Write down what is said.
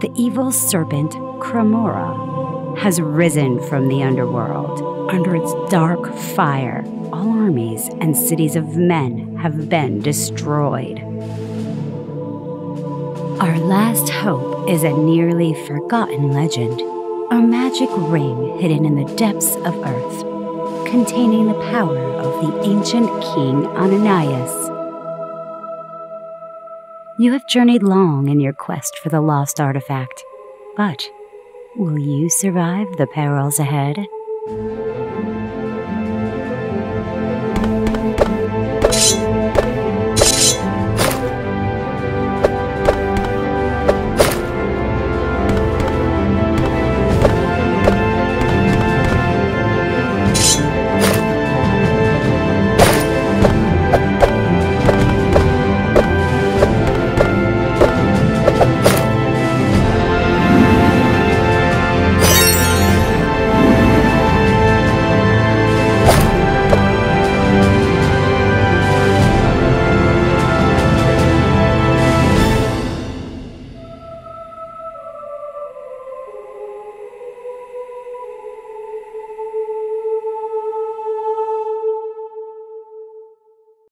The evil serpent, Cremora, has risen from the underworld. Under its dark fire, all armies and cities of men have been destroyed. Our last hope is a nearly forgotten legend, a magic ring hidden in the depths of earth, containing the power of the ancient King Ananias. You have journeyed long in your quest for the lost artifact, but will you survive the perils ahead?